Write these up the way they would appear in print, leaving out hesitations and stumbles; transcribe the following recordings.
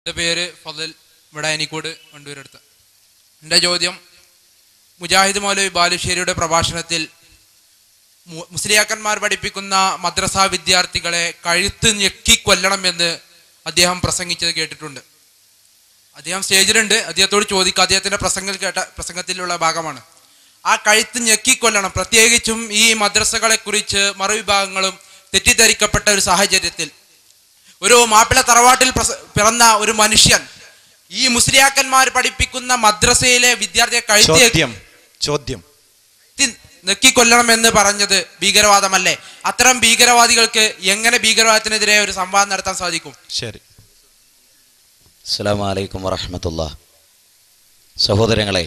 എൻ്റെ പേര് ഫضൽ വിടായനിക്കോട് വണ്ടൂരെടുത്ത്. എൻ്റെ ചോദ്യം, മുജാഹിദ് മൗലവി ബാലുശ്ശേരിയുടെ പ്രഭാഷണത്തിൽ മുസ്ലിയാക്കന്മാർ പഠിപ്പിക്കുന്ന മദ്രസ വിദ്യാർത്ഥികളെ കഴുത്ത് ഞെക്കി കൊല്ലണമെന്ന് അദ്ദേഹം പ്രസംഗിച്ചത് കേട്ടിട്ടുണ്ട്. അദ്ദേഹം സ്റ്റേജിലുണ്ട്, അദ്ദേഹത്തോട് ചോദിക്കുക, അദ്ദേഹത്തിൻ്റെ പ്രസംഗത്തിലുള്ള ഭാഗമാണ്. ആ കഴുത്ത് ഞെക്കിക്കൊല്ലണം, പ്രത്യേകിച്ചും ഈ മദ്രസകളെ കുറിച്ച് മറുവിഭാഗങ്ങളും തെറ്റിദ്ധരിക്കപ്പെട്ട ഒരു സാഹചര്യത്തിൽ ഒരു മാപ്പിള തറവാട്ടിൽ പിറന്ന ഒരു മനുഷ്യൻ ഈ മുസ്ലിയാക്കന്മാർ പഠിപ്പിക്കുന്ന മദ്രസയിലെ വിദ്യാർത്ഥിയെ കഴുത്തി നെക്കിക്കൊല്ലണം എന്ന് പറഞ്ഞത് ഭീകരവാദമല്ലേ? അത്തരം ഭീകരവാദികൾക്ക് എങ്ങനെ ഭീകരവാദത്തിനെതിരെ ഒരു സംവാദം നടത്താൻ സാധിക്കും? ശരി. അസ്സലാമു അലൈക്കും വറഹ്മത്തുള്ളാഹി. സഹോദരങ്ങളെ,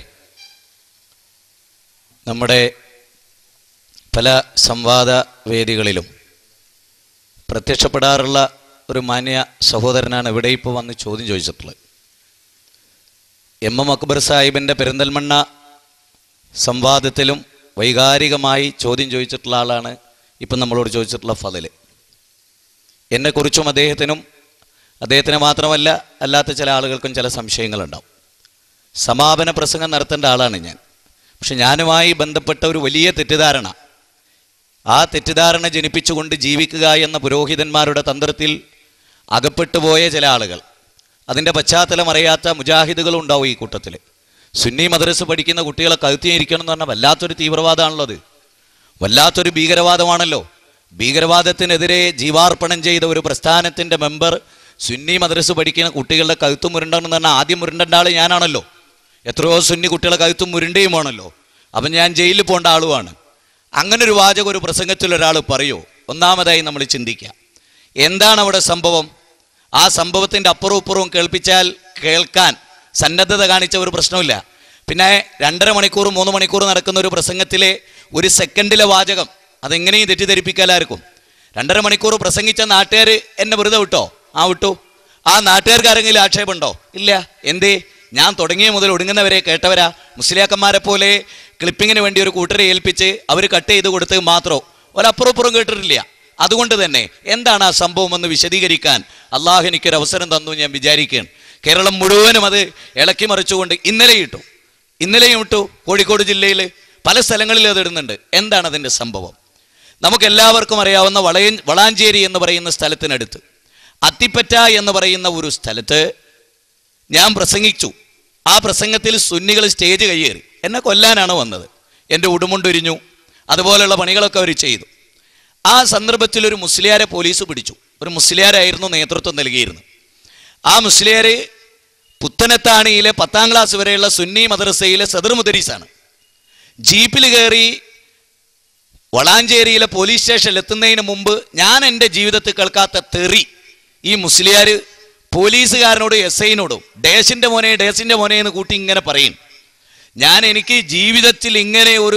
നമ്മുടെ പല സംവാദ വേദികളിലും പ്രത്യക്ഷപ്പെടാറുള്ള ഒരു മാന്യ സഹോദരനാണ് ഇവിടെ ഇപ്പോൾ വന്ന് ചോദ്യം ചോദിച്ചിട്ടുള്ളത്. എം അക്ബർ സാഹിബിൻ്റെ പെരിന്തൽമണ്ണ സംവാദത്തിലും വൈകാരികമായി ചോദ്യം ചോദിച്ചിട്ടുള്ള ആളാണ് ഇപ്പം നമ്മളോട് ചോദിച്ചിട്ടുള്ള ഫضൽ. എന്നെക്കുറിച്ചും അദ്ദേഹത്തിന് മാത്രമല്ല അല്ലാത്ത ചില ആളുകൾക്കും ചില സംശയങ്ങളുണ്ടാവും. സമാപന പ്രസംഗം നടത്തേണ്ട ആളാണ് ഞാൻ. പക്ഷെ ഞാനുമായി ബന്ധപ്പെട്ട ഒരു വലിയ തെറ്റിദ്ധാരണ, ആ തെറ്റിദ്ധാരണ ജനിപ്പിച്ചുകൊണ്ട് ജീവിക്കുക എന്ന പുരോഹിതന്മാരുടെ തന്ത്രത്തിൽ അകപ്പെട്ടുപോയ ചില ആളുകൾ, അതിൻ്റെ പശ്ചാത്തലം അറിയാത്ത മുജാഹിദുകളും ഉണ്ടാവും ഈ കൂട്ടത്തിൽ. സുന്നി മദ്രസ പഠിക്കുന്ന കുട്ടികളെ കഴുത്തിയിരിക്കണം എന്ന് പറഞ്ഞാൽ വല്ലാത്തൊരു തീവ്രവാദമാണല്ലോ, അത് വല്ലാത്തൊരു ഭീകരവാദമാണല്ലോ. ഭീകരവാദത്തിനെതിരെ ജീവാർപ്പണം ചെയ്ത ഒരു പ്രസ്ഥാനത്തിൻ്റെ മെമ്പർ സുന്നി മദ്രസ പഠിക്കുന്ന കുട്ടികളുടെ കഴുത്തും മുരുണ്ടെന്ന് പറഞ്ഞാൽ ആദ്യം മുരുണ്ടേണ്ട ആൾ ഞാനാണല്ലോ. എത്രയോ സുന്നി കുട്ടികളെ കഴുത്തും മുരുണ്ടയുമാണല്ലോ. അപ്പം ഞാൻ ജയിലിൽ പോകേണ്ട ആളുമാണ്. അങ്ങനൊരു വാചകം ഒരു പ്രസംഗത്തിൽ ഒരാൾ പറയോ? ഒന്നാമതായി നമ്മൾ ചിന്തിക്കുക, എന്താണ് അവിടെ സംഭവം? ആ സംഭവത്തിൻ്റെ അപ്പുറവും ഇപ്പുറവും കേൾക്കാൻ സന്നദ്ധത കാണിച്ച ഒരു പ്രശ്നമില്ല. പിന്നെ 2.5 മണിക്കൂർ 3 മണിക്കൂർ നടക്കുന്ന ഒരു പ്രസംഗത്തിലെ ഒരു സെക്കൻഡിലെ വാചകം അതെങ്ങനെയും തെറ്റിദ്ധരിപ്പിക്കാലായിരിക്കും. 2.5 മണിക്കൂർ പ്രസംഗിച്ച നാട്ടുകാർ എന്നെ വെറുതെ വിട്ടോ? വിട്ടു. ആ നാട്ടുകാർക്ക് ആരെങ്കിലും ആക്ഷേപമുണ്ടോ? ഇല്ല. എന്തേ? ഞാൻ തുടങ്ങിയ മുതൽ ഒടുങ്ങുന്നവരെ കേട്ടവരാ. മുസ്ലിയാക്കന്മാരെ പോലെ ക്ലിപ്പിങ്ങിന് വേണ്ടി ഒരു കൂട്ടരെ ഏൽപ്പിച്ച് അവർ കട്ട് ചെയ്ത് കൊടുത്ത് മാത്രം ഒരപ്പുറപ്പുറം കേട്ടിട്ടില്ല. അതുകൊണ്ട് തന്നെ എന്താണ് ആ സംഭവം എന്ന് വിശദീകരിക്കാൻ അള്ളാഹു എനിക്കൊരു അവസരം തന്നു ഞാൻ വിചാരിക്കുകയാണ്. കേരളം മുഴുവനും അത് ഇളക്കി മറിച്ചുകൊണ്ട് ഇന്നലെയും ഇട്ടു. കോഴിക്കോട് ജില്ലയിൽ പല സ്ഥലങ്ങളിൽ അത് ഇടുന്നുണ്ട്. എന്താണ് അതിൻ്റെ സംഭവം? നമുക്കെല്ലാവർക്കും അറിയാവുന്ന വളാഞ്ചേരി എന്ന് പറയുന്ന സ്ഥലത്തിനടുത്ത് അത്തിപ്പറ്റ എന്ന് പറയുന്ന ഒരു സ്ഥലത്ത് ഞാൻ പ്രസംഗിച്ചു. ആ പ്രസംഗത്തിൽ സുന്നികൾ സ്റ്റേജ് കയ്യേറി എന്നെ കൊല്ലാനാണ് വന്നത്. എൻ്റെ ഉടുമുണ്ടൊരിഞ്ഞു, അതുപോലെയുള്ള പണികളൊക്കെ അവർ ചെയ്തു. ആ സന്ദർഭത്തിൽ ഒരു മുസ്ലിയാരെ പോലീസ് പിടിച്ചു. ഒരു മുസ്ലിയാരായിരുന്നു നേതൃത്വം നൽകിയിരുന്നത്. ആ മുസ്ലിയാർ പുത്തനത്താണിയിലെ 10ാം ക്ലാസ് വരെയുള്ള സുന്നി മദ്രസയിലെ സദർ മുദരീസാണ്. ജീപ്പിൽ കയറി വളാഞ്ചേരിയിലെ പോലീസ് സ്റ്റേഷനിൽ എത്തുന്നതിന് മുമ്പ് ഞാൻ എൻ്റെ ജീവിതത്തിൽ കേൾക്കാത്ത തെറി ഈ മുസ്ലിയാർ പോലീസുകാരനോടും SI-നോടും ഡേസിൻ്റെ മോനെ എന്ന് കൂട്ടി ഇങ്ങനെ പറയും. എനിക്ക് ജീവിതത്തിൽ ഇങ്ങനെ ഒരു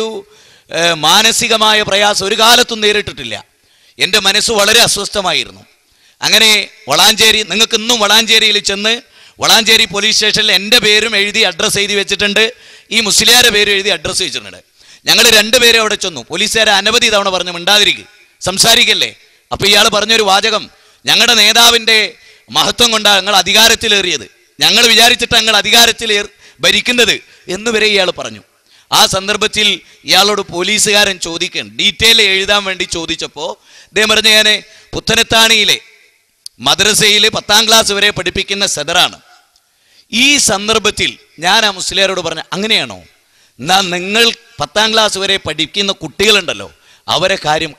മാനസികമായ പ്രയാസം ഒരു കാലത്തും നേരിട്ടിട്ടില്ല. എൻ്റെ മനസ്സ് വളരെ അസ്വസ്ഥമായിരുന്നു. അങ്ങനെ നിങ്ങൾക്ക് ഇന്നും വളാഞ്ചേരിയിൽ ചെന്ന് വളാഞ്ചേരി പോലീസ് സ്റ്റേഷനിൽ എൻ്റെ പേരും എഴുതി അഡ്രസ്സ് എഴുതി വെച്ചിട്ടുണ്ട്, ഈ മുസ്ലിയാരുടെ പേരും എഴുതി അഡ്രസ്സ് വെച്ചിട്ടുണ്ട്. ഞങ്ങൾ 2 പേരെ അവിടെ ചെന്നു. പോലീസുകാരെ അനവധി തവണ പറഞ്ഞു മിണ്ടാതിരിക്കുക, സംസാരിക്കല്ലേ. അപ്പോൾ ഇയാൾ പറഞ്ഞൊരു വാചകം, ഞങ്ങളുടെ നേതാവിൻ്റെ മഹത്വം കൊണ്ടാണ് ഞങ്ങൾ അധികാരത്തിലേറിയത്, ഞങ്ങൾ വിചാരിച്ചിട്ട് ഞങ്ങൾ അധികാരത്തിൽ ഭരിക്കുന്നത് എന്നുവരെ ഇയാൾ പറഞ്ഞു. ആ സന്ദർഭത്തിൽ ഇയാളോട് പോലീസുകാരൻ ചോദിക്കണം, ഡീറ്റെയിൽ എഴുതാൻ വേണ്ടി ചോദിച്ചപ്പോൾ അദ്ദേഹം പറഞ്ഞു, ഞാൻ പുത്തനത്താണിയിലെ മദ്രസയിൽ 10ാം ക്ലാസ് വരെ പഠിപ്പിക്കുന്ന സദറാണ്. ഈ സന്ദർഭത്തിൽ ഞാൻ ആ മുസ്ലിയാരോട് പറഞ്ഞു, അങ്ങനെയാണോ? എന്നാൽ നിങ്ങൾ 10ാം ക്ലാസ് വരെ പഠിക്കുന്ന കുട്ടികളുണ്ടല്ലോ, അവരെ കാര്യം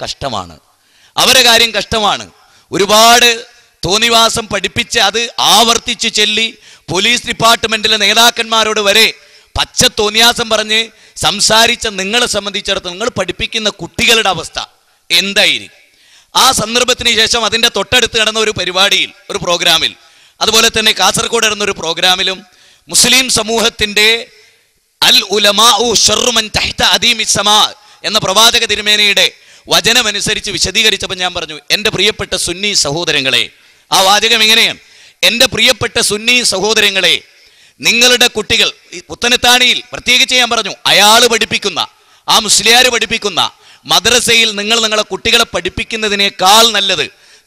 കഷ്ടമാണ്. ഒരുപാട് തോന്നിവാസം പഠിപ്പിച്ച് അത് ആവർത്തിച്ച് ചൊല്ലി പോലീസ് ഡിപ്പാർട്ട്മെൻറ്റിലെ നേതാക്കന്മാരോട് വരെ പച്ച തോന്നിയാസം പറഞ്ഞ് സംസാരിച്ച നിങ്ങളെ സംബന്ധിച്ചിടത്തോളം നിങ്ങൾ പഠിപ്പിക്കുന്ന കുട്ടികളുടെ അവസ്ഥ എന്തായിരിക്കും? ആ സന്ദർഭത്തിന് ശേഷം അതിൻ്റെ തൊട്ടടുത്ത് നടന്ന ഒരു പരിപാടിയിൽ, ഒരു പ്രോഗ്രാമിൽ, അതുപോലെ തന്നെ കാസർഗോഡ് നടന്നൊരു പ്രോഗ്രാമിലും മുസ്ലിം സമൂഹത്തിൻ്റെ അൽ ഉലമാഉ ശർറു മൻ തഹ്ത അദീമി സമാ എന്ന പ്രവാചക തിരുമേനിയുടെ വചനമനുസരിച്ച് വിശദീകരിച്ചപ്പോൾ ഞാൻ പറഞ്ഞു, എൻ്റെ പ്രിയപ്പെട്ട സുന്നി സഹോദരങ്ങളെ, ആ വാചകം എങ്ങനെയാണ്? എൻ്റെ പ്രിയപ്പെട്ട സുന്നി സഹോദരങ്ങളെ, നിങ്ങളുടെ കുട്ടികൾ പുത്തനത്താണിയിൽ പ്രത്യേകിച്ച് ഞാൻ പറഞ്ഞു, അയാൾ പഠിപ്പിക്കുന്ന ആ മുസ്ലിയാർ പഠിപ്പിക്കുന്ന മദ്രസയിൽ നിങ്ങളെ കുട്ടികളെ പഠിപ്പിക്കുന്നതിനേക്കാൾ നല്ലത്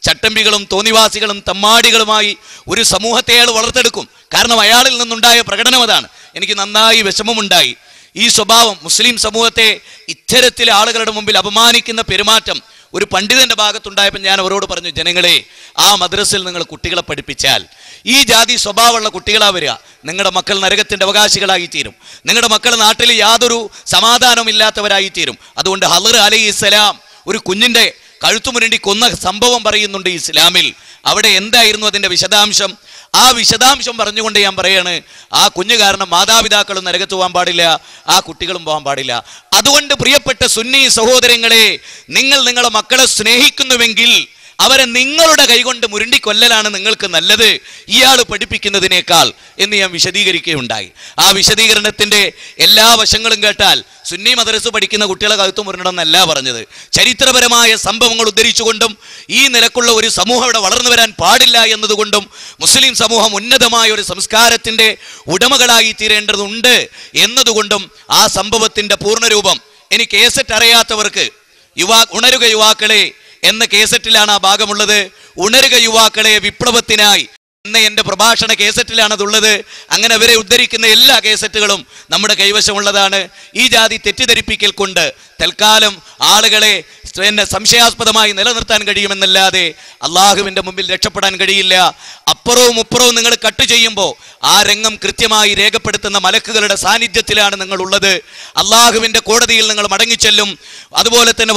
ചട്ടമ്പികളും തോന്നിവാസികളും തമ്മാടികളുമായി ഒരു സമൂഹത്തെ അയാൾ വളർത്തെടുക്കും. കാരണം അയാളിൽ നിന്നുണ്ടായ പ്രകടനം അതാണ്. എനിക്ക് നന്നായി വിഷമമുണ്ടായി. ഈ സ്വഭാവം മുസ്ലിം സമൂഹത്തെ ഇത്തരത്തിലെ ആളുകളുടെ മുമ്പിൽ അപമാനിക്കുന്ന പെരുമാറ്റം ഒരു പണ്ഡിതന്റെ ഭാഗത്തുണ്ടായപ്പോൾ ഞാൻ അവരോട് പറഞ്ഞു, ജനങ്ങളെ, ആ മദ്രസയിൽ നിങ്ങൾ കുട്ടികളെ പഠിപ്പിച്ചാൽ ഈ ജാതി സ്വഭാവമുള്ള കുട്ടികളാ വരിക. നിങ്ങളുടെ മക്കൾ നരകത്തിന്റെ അവകാശികളായി തീരും. നിങ്ങളുടെ മക്കൾ നാട്ടിൽ യാതൊരു സമാധാനവും ഇല്ലാത്തവരായി തീരും. അതുകൊണ്ട് ഹളർ അലൈഹിസ്സലാം ഒരു കുഞ്ഞിന്റെ കഴുത്തുമുരണ്ടി കൊന്ന സംഭവം പറയുന്നുണ്ട് ഇസ്ലാമിൽ. അവിടെ എന്തായിരുന്നു അതിന്റെ വിശദാംശം? ആ വിശദാംശം പറഞ്ഞുകൊണ്ട് ഞാൻ പറയാണ്, ആ കുഞ്ഞു കാരണം മാതാപിതാക്കളും നരകത്ത് പോകാൻ പാടില്ല, ആ കുട്ടികളും പോകാൻ പാടില്ല. അതുകൊണ്ട് പ്രിയപ്പെട്ട സുന്നി സഹോദരങ്ങളെ, നിങ്ങൾ നിങ്ങളുടെ മക്കളെ സ്നേഹിക്കുന്നുവെങ്കിൽ അവരെ നിങ്ങളുടെ കൈകൊണ്ട് മുരുണ്ടി കൊല്ലലാണ് നിങ്ങൾക്ക് നല്ലത് ഇയാൾ പഠിപ്പിക്കുന്നതിനേക്കാൾ എന്ന് ഞാൻ വിശദീകരിക്കുകയുണ്ടായി. ആ വിശദീകരണത്തിന്റെ എല്ലാ വശങ്ങളും കേട്ടാൽ സുന്നി മദ്രസ പഠിക്കുന്ന കുട്ടികളെ കഴുത്തു മുരണമെന്നല്ല പറഞ്ഞത്. ചരിത്രപരമായ സംഭവങ്ങൾ ഉദ്ധരിച്ചുകൊണ്ടും ഈ നിലക്കുള്ള ഒരു സമൂഹം ഇവിടെ വളർന്നു വരാൻ പാടില്ല എന്നതുകൊണ്ടും മുസ്ലിം സമൂഹം ഉന്നതമായ ഒരു സംസ്കാരത്തിന്റെ ഉടമകളായി തീരേണ്ടതുണ്ട് എന്നതുകൊണ്ടും ആ സംഭവത്തിന്റെ പൂർണ്ണരൂപം ഇനി കേസറ്റ് അറിയാത്തവർക്ക് ഉണരുക യുവാക്കളെ എന്ന കേസറ്റിലാണ് ആ ഭാഗമുള്ളത്. ഉണരുക യുവാക്കളെ വിപ്ലവത്തിനായി എന്ന എൻ്റെ പ്രഭാഷണ കേസറ്റിലാണതുള്ളത്. അങ്ങനെ അവരെ ഉദ്ധരിക്കുന്ന എല്ലാ കേസറ്റുകളും നമ്മുടെ കൈവശമുള്ളതാണ്. ഈ ജാതി തെറ്റിദ്ധരിപ്പിക്കൽ കൊണ്ട് തൽക്കാലം ആളുകളെ സംശയാസ്പദമായി നിലനിർത്താൻ കഴിയുമെന്നല്ലാതെ അള്ളാഹുവിൻ്റെ മുമ്പിൽ രക്ഷപ്പെടാൻ കഴിയില്ല. അപ്പുറവും ഉപ്പുറവും നിങ്ങൾ കട്ട് ചെയ്യുമ്പോൾ ആ രംഗം കൃത്യമായി രേഖപ്പെടുത്തുന്ന മലക്കുകളുടെ സാന്നിധ്യത്തിലാണ് നിങ്ങൾ ഉള്ളത്. അള്ളാഹുവിൻ്റെ കോടതിയിൽ നിങ്ങൾ മടങ്ങിച്ചെല്ലും. അതുപോലെ തന്നെ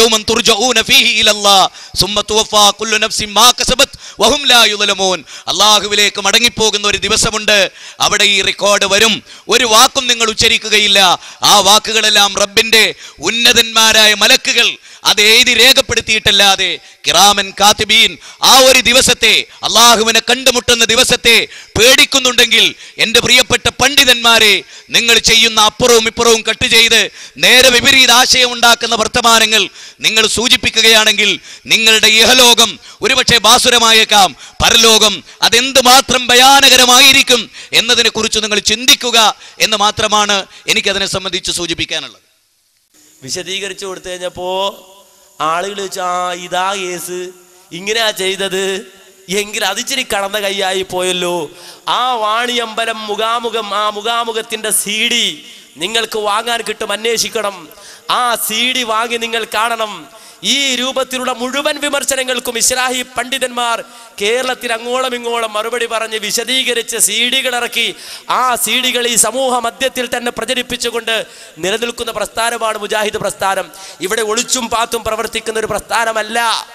അള്ളാഹുവിലേക്ക് മടങ്ങിപ്പോകുന്ന ഒരു ദിവസമുണ്ട്. അവിടെ ഈ റെക്കോർഡ് വരും. ഒരു വാക്കും നിങ്ങൾ ഉച്ചരിക്കുകയില്ല. ആ വാക്കുകളെല്ലാം റബ്ബിന്റെ ഉന്നതന്മാരായ മലക്കുകൾ അത് എഴുതി രേഖപ്പെടുത്തിയിട്ടല്ലാതെ കിറാമൻ കാത്തിബീൻ ആ ഒരു ദിവസത്തെ, അള്ളാഹുവിനെ കണ്ടുമുട്ടുന്ന ദിവസത്തെ പേടിക്കുന്നുണ്ടെങ്കിൽ എൻ്റെ പ്രിയപ്പെട്ട പണ്ഡിതന്മാരെ, നിങ്ങൾ ചെയ്യുന്ന അപ്പുറവും ഇപ്പുറവും കട്ട് ചെയ്ത് നേരെ വിപരീത ആശയം ഉണ്ടാക്കുന്ന വർത്തമാനങ്ങൾ നിങ്ങൾ സൂചിപ്പിക്കുകയാണെങ്കിൽ നിങ്ങളുടെ ഇഹലോകം ഒരുപക്ഷെ ബാസുരമായേക്കാം, പരലോകം അതെന്തുമാത്രം ഭയാനകരമായിരിക്കും എന്നതിനെ കുറിച്ച് നിങ്ങൾ ചിന്തിക്കുക എന്ന് മാത്രമാണ് എനിക്കതിനെ സംബന്ധിച്ച് സൂചിപ്പിക്കാനുള്ളത്. വിശദീകരിച്ചു കൊടുത്തു കഴിഞ്ഞപ്പോ ആളുകൾ ചോദിച്ചു, ആ ഇതാ കേസ്, ഇങ്ങനെയാ ചെയ്തത് എങ്കിൽ അതിച്ചിരി കടന്ന കൈയായി പോയല്ലോ. ആ വാണിയമ്പലം മുഖാമുഖം, ആ മുഖാമുഖത്തിന്റെ CD നിങ്ങൾക്ക് വാങ്ങാൻ കിട്ടും, അന്വേഷിക്കണം. ആ CD വാങ്ങി നിങ്ങൾ കാണണം. ഈ രൂപത്തിലുള്ള മുഴുവൻ വിമർശനങ്ങൾക്കും ഇസ്ലാഹി പണ്ഡിതന്മാർ കേരളത്തിൽ അങ്ങോളം ഇങ്ങോളം മറുപടി പറഞ്ഞ് വിശദീകരിച്ച് CD-കൾ ഇറക്കി. ആ CD-കൾ ഈ സമൂഹ മധ്യത്തിൽ തന്നെ പ്രചരിപ്പിച്ചുകൊണ്ട് നിലനിൽക്കുന്ന പ്രസ്ഥാനമാണ് മുജാഹിദ് പ്രസ്ഥാനം. ഇവിടെ ഒളിച്ചും പാത്തും പ്രവർത്തിക്കുന്ന ഒരു പ്രസ്ഥാനമല്ല,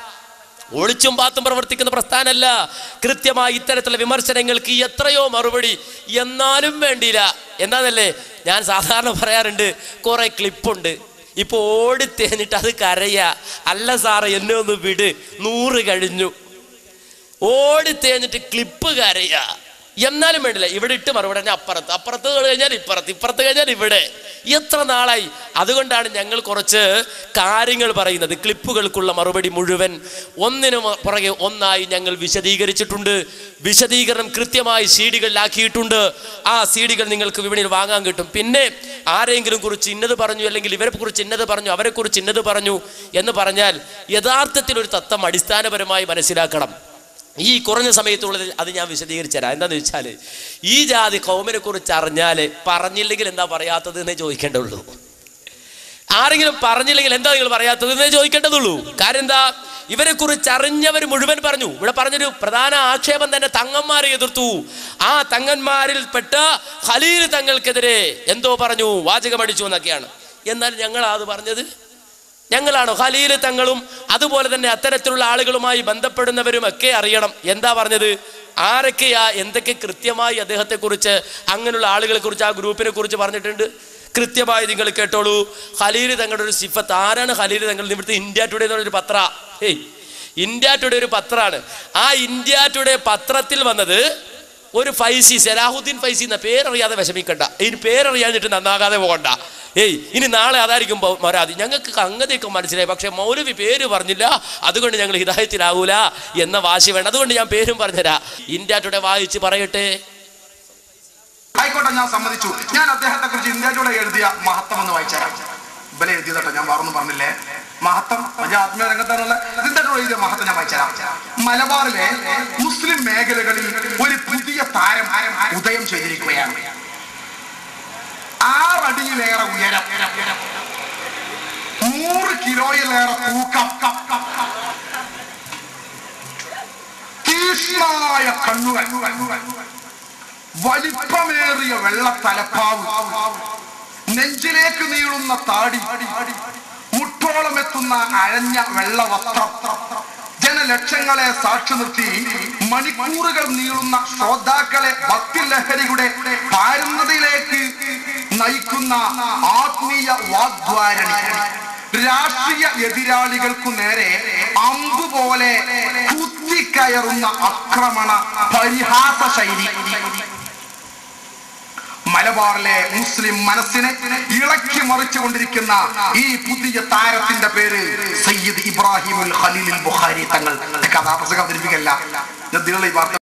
ഒളിച്ചും പാത്തും പ്രവർത്തിക്കുന്ന പ്രസ്ഥാനമല്ല. കൃത്യമായി ഇത്തരത്തിലുള്ള വിമർശനങ്ങൾക്ക് എത്രയോ മറുപടി, എന്നാലും വേണ്ടിയില്ല. എന്താന്നല്ലേ ഞാൻ സാധാരണ പറയാറുണ്ട്, കുറെ ക്ലിപ്പുണ്ട്, ഇപ്പൊ ഓടിത്തേഞ്ഞിട്ട് അത് കരയാ, അല്ല സാറേ എന്നെ ഒന്ന് വിട്, 100 കഴിഞ്ഞു. ഓടിത്തേഞ്ഞിട്ട് ക്ലിപ്പ് കരയാ, എന്നാലും വേണ്ടില്ല. ഇവിടെ ഇട്ട് മറുപടി തന്നെ അപ്പുറത്ത്, അപ്പുറത്ത് കഴിഞ്ഞാൽ ഇപ്പുറത്ത്, ഇപ്പുറത്ത് കഴിഞ്ഞാൽ ഇവിടെ. എത്ര നാളായി? അതുകൊണ്ടാണ് ഞങ്ങൾ കുറച്ച് കാര്യങ്ങൾ പറയുന്നത്. ക്ലിപ്പുകൾക്കുള്ള മറുപടി മുഴുവൻ ഒന്നിനു പുറകെ ഒന്നായി ഞങ്ങൾ വിശദീകരിച്ചിട്ടുണ്ട്. വിശദീകരണം കൃത്യമായി CD-കളിലാക്കിയിട്ടുണ്ട്. ആ CD-കൾ നിങ്ങൾക്ക് വിപണിയിൽ വാങ്ങാൻ കിട്ടും. പിന്നെ ആരെങ്കിലും കുറിച്ച് ഇന്നത് പറഞ്ഞു, അല്ലെങ്കിൽ ഇവരെ കുറിച്ച് ഇന്നത് പറഞ്ഞു, അവരെ കുറിച്ച് ഇന്നത് പറഞ്ഞു എന്ന് പറഞ്ഞാൽ യഥാർത്ഥത്തിൽ ഒരു തത്വം അടിസ്ഥാനപരമായി മനസ്സിലാക്കണം. ഈ കുറഞ്ഞ സമയത്തുള്ളതിൽ അത് ഞാൻ വിശദീകരിച്ചു തരാം. എന്താണെന്ന് വെച്ചാൽ, ഈ ജാതി കൗമിനെ കുറിച്ച് അറിഞ്ഞാൽ പറഞ്ഞില്ലെങ്കിൽ എന്താ പറയാത്തത് എന്നേ ചോദിക്കേണ്ടതുള്ളൂ. ആരെങ്കിലും പറഞ്ഞില്ലെങ്കിൽ എന്താ നിങ്ങൾ പറയാത്തത് എന്നേ ചോദിക്കേണ്ടതുള്ളൂ. കാര്യം എന്താ, ഇവരെ കുറിച്ച് അറിഞ്ഞവർ മുഴുവൻ പറഞ്ഞു. ഇവിടെ പറഞ്ഞൊരു പ്രധാന ആക്ഷേപം തന്നെ തങ്ങന്മാരെ എതിർത്തു. ആ തങ്ങന്മാരിൽപ്പെട്ട ഖലീൽ തങ്ങൾക്കെതിരെ എന്തോ പറഞ്ഞു, വാചകമടിച്ചു എന്നൊക്കെയാണ്. എന്നാൽ ഞങ്ങളാ അത് പറഞ്ഞത്? ഞങ്ങളാണോ? ഖലീൽ തങ്ങളും അതുപോലെ തന്നെ അത്തരത്തിലുള്ള ആളുകളുമായി ബന്ധപ്പെടുന്നവരും ഒക്കെ അറിയണം എന്താ പറഞ്ഞത്, ആരൊക്കെയാ എന്തൊക്കെ കൃത്യമായി അദ്ദേഹത്തെ കുറിച്ച്, അങ്ങനെയുള്ള ആളുകളെ കുറിച്ച്, ആ ഗ്രൂപ്പിനെ കുറിച്ച് പറഞ്ഞിട്ടുണ്ട്. കൃത്യമായി നിങ്ങൾ കേട്ടോളൂ. ഖലീൽ തങ്ങളുടെ ഒരു സിഫത്ത്. ആരാണ് ഖലീൽ തങ്ങൾ? ഇവിടുത്തെ ഇന്ത്യ ടുഡേ എന്നൊരു പത്ര, ഇന്ത്യ ടുഡേ ഒരു പത്രമാണ്. ആ ഇന്ത്യ ടുഡേ പത്രത്തിൽ വന്നത് ഒരു ഫൈസി, സലാഹുദ്ദീൻ ഫൈസി എന്ന പേരറിയാതെ വിഷമിക്കണ്ട, ഇനി പേരറിയാഞ്ഞിട്ട് നന്നാകാതെ പോകണ്ട. ഇനി നാളെ അതായിരിക്കും മരാതി. ഞങ്ങൾക്ക് അങ്ങനെയൊക്കെ മനസ്സിലായി, പക്ഷെ മൗലവി പേര് പറഞ്ഞില്ല, അതുകൊണ്ട് ഞങ്ങൾ ഹിദായത്തിലാവൂല എന്ന വാശി വേണ്ട. അതുകൊണ്ട് ഞാൻ പേരും പറഞ്ഞുതരാം. ഇന്ത്യ ടുഡേ വായിച്ച് പറയട്ടെ. ആയിക്കോട്ടെ, ഞാൻ സമ്മതിച്ചു. ഞാൻ അദ്ദേഹത്തെ കുറിച്ച് ഇന്ത്യ ടുഡേ എഴുതിയ മഹത്വം എന്ന് വായിച്ചാൽ, ഇവരെ എഴുതിയതട്ടോ, ഞാൻ വേറൊന്നും പറഞ്ഞില്ലേ. മഹത്വം വലിയ ആത്മീയ രംഗത്താണുള്ള ഇതിന്റെ എഴുതിയ മഹത്വം ഞാൻ വായിച്ചരാം. മലബാറിലെ മുസ്ലിം മേഖലകളിൽ ഒരു പുതിയ താരം ഉദയം ചെയ്തിരിക്കുകയാണ്. 6 അടിയിലേറെ ഉയരം, 100 കിലോയിലേറെ തൂക്കം, തീക്ഷ്ണമായ കണ്ണുകൾ, വലിപ്പമേറിയ വെള്ള തലപ്പാവ്, നെഞ്ചിലേക്ക് നീളുന്ന താടി, മുട്ടോളം എത്തുന്ന അഴഞ്ഞ വെള്ള വസ്ത്രം, ജനലക്ഷങ്ങളെ സാക്ഷി നിർത്തി മണിക്കൂറുകൾ നീളുന്ന ശ്രോതാക്കളെ ഭക്തിലഹരിയുടെ പാരുന്നതിലേക്ക് നയിക്കുന്ന ആത്മീയ വാഗ്ദ്വാരണി, രാഷ്ട്രീയ എതിരാളികൾക്കു നേരെ അമ്പ് പോലെ കുത്തിക്കയറുന്ന ആക്രമണ പരിഹാസ ശൈലി. മലബാറിലെ മുസ്ലിം മനസ്സിനെ ഇളക്കി മറിച്ചുകൊണ്ടിരിക്കുന്ന ഈ പുതിയ താരത്തിന്റെ പേര് സയ്യിദ് ഇബ്രാഹിമുൽ ഖലീലുൽ ബുഖാരി തങ്ങൾ. കഥാപ്രസംഗം അവതരിപ്പിക്കല്ല.